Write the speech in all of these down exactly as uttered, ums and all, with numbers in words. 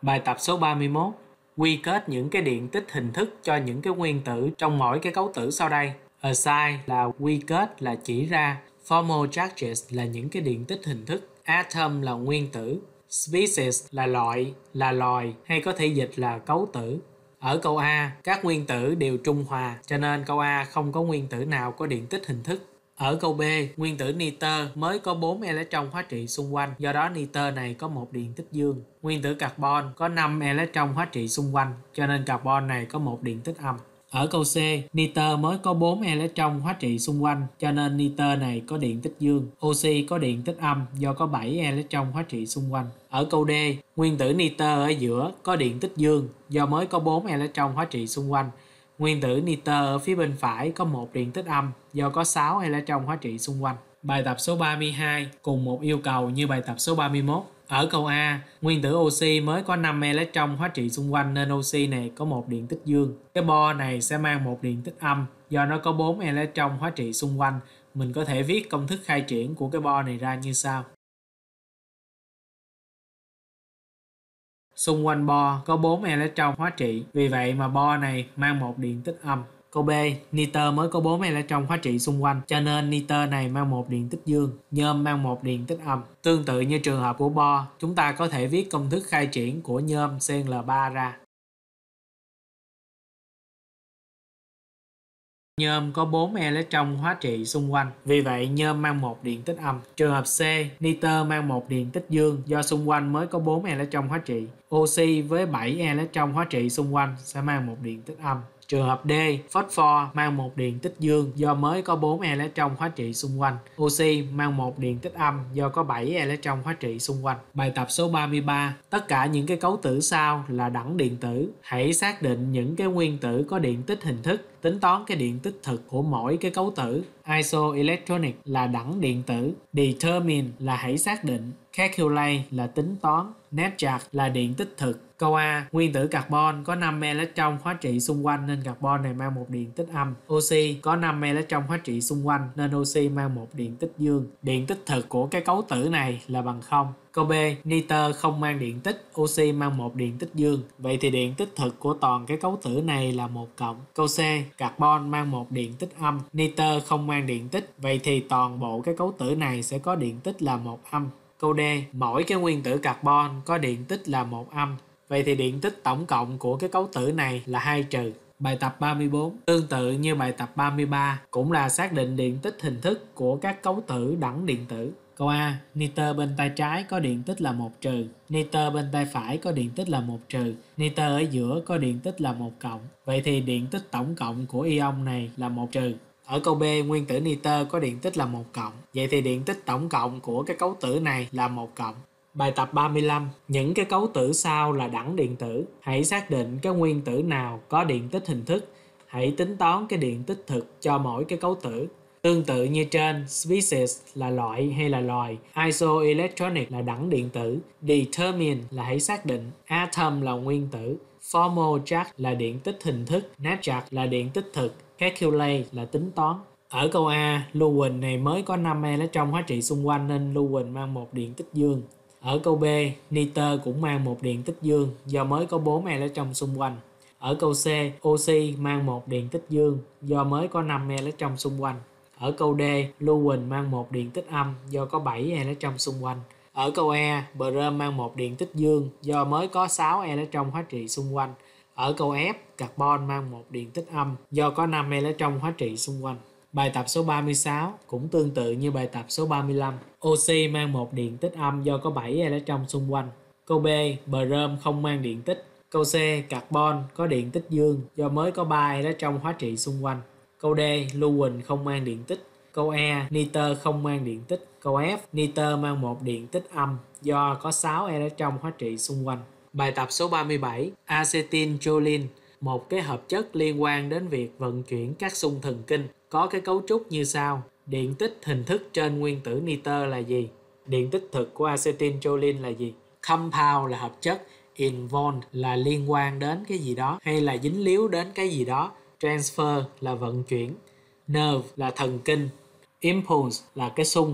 Bài tập số ba mươi mốt. Quy kết những cái điện tích hình thức cho những cái nguyên tử trong mỗi cái cấu tử sau đây. Assign là quy kết, là chỉ ra. Formal charges là những cái điện tích hình thức. Atom là nguyên tử. Species là loại, là loài, hay có thể dịch là cấu tử. Ở câu A, các nguyên tử đều trung hòa, cho nên câu A không có nguyên tử nào có điện tích hình thức. Ở câu B, nguyên tử nitơ mới có bốn electron hóa trị xung quanh, do đó nitơ này có một điện tích dương. Nguyên tử carbon có năm electron hóa trị xung quanh, cho nên carbon này có một điện tích âm. Ở câu C, nitơ mới có bốn electron hóa trị xung quanh, cho nên nitơ này có điện tích dương. Oxy có điện tích âm do có bảy electron hóa trị xung quanh. Ở câu D, nguyên tử nitơ ở giữa có điện tích dương do mới có bốn electron hóa trị xung quanh. Nguyên tử nitơ ở phía bên phải có một điện tích âm do có sáu electron hóa trị xung quanh. Bài tập số ba mươi hai cùng một yêu cầu như bài tập số ba mươi mốt. Ở câu A, nguyên tử oxy mới có năm electron hóa trị xung quanh nên oxy này có một điện tích dương. Cái bo này sẽ mang một điện tích âm do nó có bốn electron hóa trị xung quanh. Mình có thể viết công thức khai triển của cái bo này ra như sau. Xung quanh bo có bốn electron hóa trị, vì vậy mà bo này mang một điện tích âm. Câu B, nitơ mới có bốn electron hóa trị xung quanh, cho nên nitơ này mang một điện tích dương, nhôm mang một điện tích âm. Tương tự như trường hợp của bo, chúng ta có thể viết công thức khai triển của nhôm C L ba ra. Nhôm có bốn electron hóa trị xung quanh, vì vậy nhôm mang một điện tích âm. Trường hợp C, nitơ mang một điện tích dương do xung quanh mới có bốn electron hóa trị. Oxy với bảy electron hóa trị xung quanh sẽ mang một điện tích âm. Trường hợp D, phosphor mang một điện tích dương do mới có bốn electron hóa trị xung quanh. Oxy mang một điện tích âm do có bảy electron hóa trị xung quanh. Bài tập số ba mươi ba. Tất cả những cái cấu tử sau là đẳng điện tử. Hãy xác định những cái nguyên tử có điện tích hình thức. Tính toán cái điện tích thực của mỗi cái cấu tử. Isoelectronic là đẳng điện tử. Determine là hãy xác định. Calculate là tính toán. Net charge là điện tích thực. Câu A, nguyên tử carbon có năm electron hóa trị xung quanh nên carbon này mang một điện tích âm. Oxy có năm electron hóa trị xung quanh nên oxy mang một điện tích dương. Điện tích thực của cái cấu tử này là bằng không. Câu B, nitơ không mang điện tích, oxy mang một điện tích dương. Vậy thì điện tích thực của toàn cái cấu tử này là một cộng. Câu C, carbon mang một điện tích âm, nitơ không mang điện tích. Vậy thì toàn bộ cái cấu tử này sẽ có điện tích là một âm. Câu D, mỗi cái nguyên tử carbon có điện tích là một âm. Vậy thì điện tích tổng cộng của cái cấu tử này là hai trừ. Bài tập ba mươi bốn. Tương tự như bài tập ba mươi ba, cũng là xác định điện tích hình thức của các cấu tử đẳng điện tử. Câu A, nitơ bên tay trái có điện tích là một trừ. Nitơ bên tay phải có điện tích là một trừ. Nitơ ở giữa có điện tích là một cộng. Vậy thì điện tích tổng cộng của ion này là một trừ. Ở câu B, nguyên tử nitơ có điện tích là một cộng. Vậy thì điện tích tổng cộng của cái cấu tử này là một cộng. Bài tập ba mươi lăm. Những cái cấu tử sau là đẳng điện tử. Hãy xác định cái nguyên tử nào có điện tích hình thức. Hãy tính toán cái điện tích thực cho mỗi cái cấu tử. Tương tự như trên, species là loại hay là loài, isoelectronic là đẳng điện tử, determine là hãy xác định, atom là nguyên tử, formal charge là điện tích hình thức, net charge là điện tích thực, calculate là tính toán. Ở câu A, lưu huỳnh này mới có năm electron hóa trị xung quanh nên lưu huỳnh mang một điện tích dương. Ở câu B, nitơ cũng mang một điện tích dương do mới có bốn electron xung quanh. Ở câu C, oxy mang một điện tích dương do mới có năm electron xung quanh. Ở câu D, lưu huỳnh mang một điện tích âm do có bảy electron xung quanh. Ở câu E, brom mang một điện tích dương do mới có sáu electron hóa trị xung quanh. Ở câu F, carbon mang một điện tích âm do có năm electron hóa trị xung quanh. Bài tập số ba mươi sáu cũng tương tự như bài tập số ba mươi lăm. Oxy mang một điện tích âm do có bảy electron xung quanh. Câu B, brom không mang điện tích. Câu C, carbon có điện tích dương do mới có ba electron hóa trị xung quanh. Câu D, lưu huỳnh không mang điện tích. Câu E, nitơ không mang điện tích. Câu F, nitơ mang một điện tích âm do có sáu electron hóa trị xung quanh. Bài tập số ba mươi bảy. Acetylcholine, một cái hợp chất liên quan đến việc vận chuyển các xung thần kinh, có cái cấu trúc như sau. Điện tích hình thức trên nguyên tử nitơ là gì? Điện tích thực của acetylcholine là gì? Compound là hợp chất, involved là liên quan đến cái gì đó hay là dính líu đến cái gì đó. Transfer là vận chuyển. Nerve là thần kinh. Impulse là cái xung.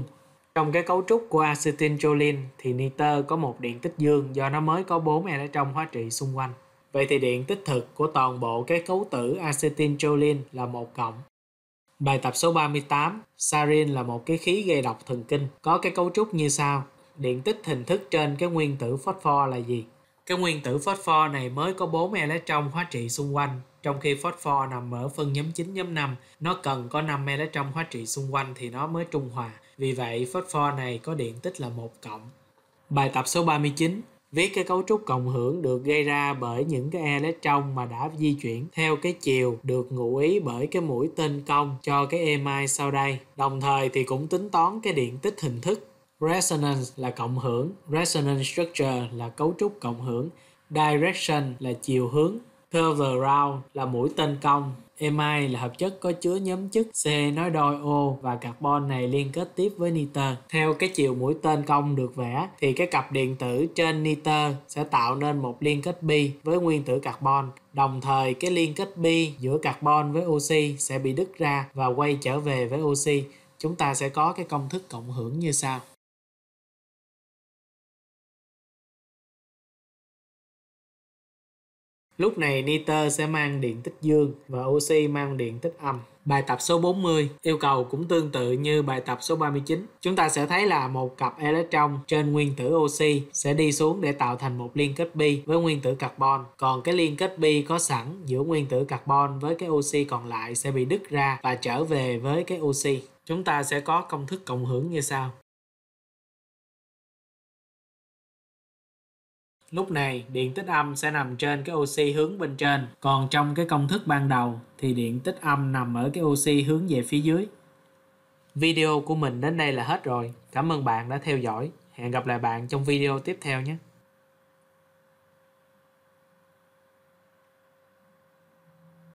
Trong cái cấu trúc của acetylcholine thì nitơ có một điện tích dương do nó mới có bốn electron hóa trị xung quanh. Vậy thì điện tích thực của toàn bộ cái cấu tử acetylcholine là một cộng. Bài tập số ba mươi tám, sarin là một cái khí gây độc thần kinh, có cái cấu trúc như sau. Điện tích hình thức trên cái nguyên tử phosphor là gì? Cái nguyên tử phosphor này mới có bốn electron hóa trị xung quanh, trong khi phosphor nằm ở phân nhóm chín nhóm năm, nó cần có năm electron hóa trị xung quanh thì nó mới trung hòa. Vì vậy phosphor này có điện tích là một cộng. Bài tập số ba mươi chín, viết cái cấu trúc cộng hưởng được gây ra bởi những cái electron mà đã di chuyển theo cái chiều được ngụ ý bởi cái mũi tên cong cho cái emi sau đây. Đồng thời thì cũng tính toán cái điện tích hình thức. Resonance là cộng hưởng, resonance structure là cấu trúc cộng hưởng, direction là chiều hướng, curve around là mũi tên cong, emi là hợp chất có chứa nhóm chất C nối đôi O và carbon này liên kết tiếp với nitơ. Theo cái chiều mũi tên cong được vẽ thì cái cặp điện tử trên nitơ sẽ tạo nên một liên kết bi với nguyên tử carbon. Đồng thời cái liên kết bi giữa carbon với oxy sẽ bị đứt ra và quay trở về với oxy. Chúng ta sẽ có cái công thức cộng hưởng như sau. Lúc này nitơ sẽ mang điện tích dương và oxy mang điện tích âm. Bài tập số bốn mươi yêu cầu cũng tương tự như bài tập số ba mươi chín. Chúng ta sẽ thấy là một cặp electron trên nguyên tử oxy sẽ đi xuống để tạo thành một liên kết bi với nguyên tử carbon. Còn cái liên kết bi có sẵn giữa nguyên tử carbon với cái oxy còn lại sẽ bị đứt ra và trở về với cái oxy. Chúng ta sẽ có công thức cộng hưởng như sau. Lúc này điện tích âm sẽ nằm trên cái oxy hướng bên trên, còn trong cái công thức ban đầu thì điện tích âm nằm ở cái oxy hướng về phía dưới. Video của mình đến đây là hết rồi. Cảm ơn bạn đã theo dõi. Hẹn gặp lại bạn trong video tiếp theo nhé.